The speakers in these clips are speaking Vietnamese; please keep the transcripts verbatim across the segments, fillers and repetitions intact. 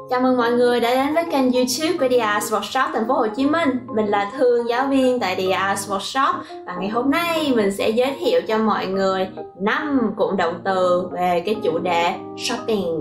Chào mừng mọi người đã đến với kênh YouTube của The Arts Workshop Thành phố Hồ Chí Minh. Mình là Thương, giáo viên tại The Arts Workshop, và ngày hôm nay mình sẽ giới thiệu cho mọi người năm cụm động từ về cái chủ đề shopping.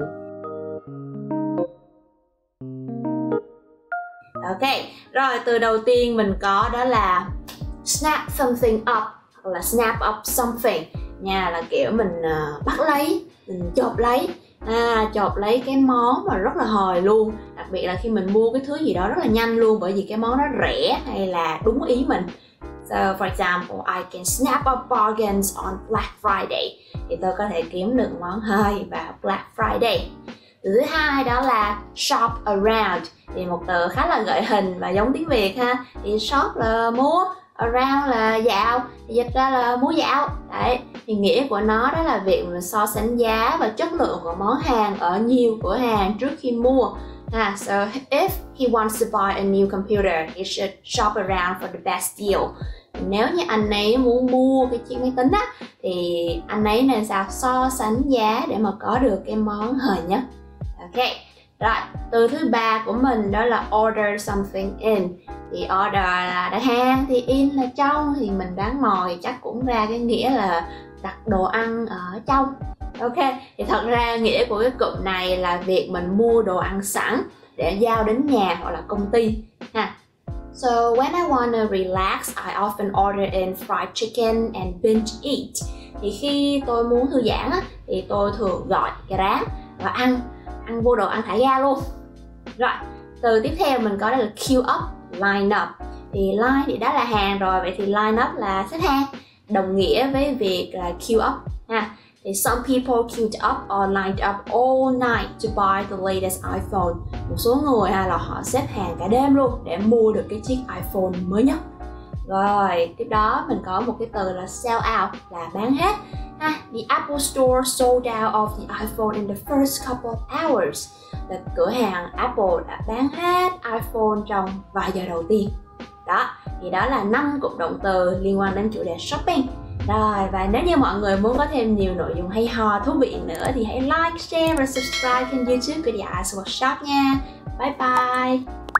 Ok, rồi từ đầu tiên mình có đó là snap something up hoặc là snap up something nha, là kiểu mình uh, bắt lấy, mình chộp lấy. À, chộp lấy cái món mà rất là hời luôn, đặc biệt là khi mình mua cái thứ gì đó rất là nhanh luôn, bởi vì cái món đó rẻ hay là đúng ý mình. So for example, I can snap up bargains on Black Friday, thì tôi có thể kiếm được món hời vào Black Friday. Từ thứ hai đó là shop around, thì một từ khá là gợi hình và giống tiếng Việt ha. Thì shop là mua, around là dạo, thì dịch ra là mua dạo. Đấy, thì nghĩa của nó đó là việc mình so sánh giá và chất lượng của món hàng ở nhiều cửa hàng trước khi mua. À, so if he wants to buy a new computer, he should shop around for the best deal. Nếu như anh ấy muốn mua cái chiếc máy tính á, thì anh ấy nên sao so sánh giá để mà có được cái món hời nhất. Ok, rồi từ thứ ba của mình đó là order something in. Thì order là đặt hàng, thì in là trong, thì mình đoán mò thì chắc cũng ra cái nghĩa là đặt đồ ăn ở trong. Ok, thì thật ra nghĩa của cái cụm này là việc mình mua đồ ăn sẵn để giao đến nhà hoặc là công ty ha. So when I wanna relax, I often order in fried chicken and binge eat. Thì khi tôi muốn thư giãn á, thì tôi thường gọi Grab và ăn ăn vô đồ ăn thả ga luôn. Rồi từ tiếp theo mình có đây là queue up, line up. Thì line thì đã là hàng rồi, vậy thì line up là xếp hàng, đồng nghĩa với việc là queue up ha. Thì some people queued up or lined up all night to buy the latest iPhone. Một số người ha là họ xếp hàng cả đêm luôn để mua được cái chiếc iPhone mới nhất. Rồi tiếp đó mình có một cái từ là sell out, là bán hết ha. The Apple Store sold out of the iPhone in the first couple of hours. Là cửa hàng Apple đã bán hết iPhone trong vài giờ đầu tiên. Đó, thì đó là năm cụm động từ liên quan đến chủ đề shopping. Rồi, và nếu như mọi người muốn có thêm nhiều nội dung hay ho, thú vị nữa thì hãy like, share và subscribe kênh YouTube của The Arts Workshop nha. Bye bye!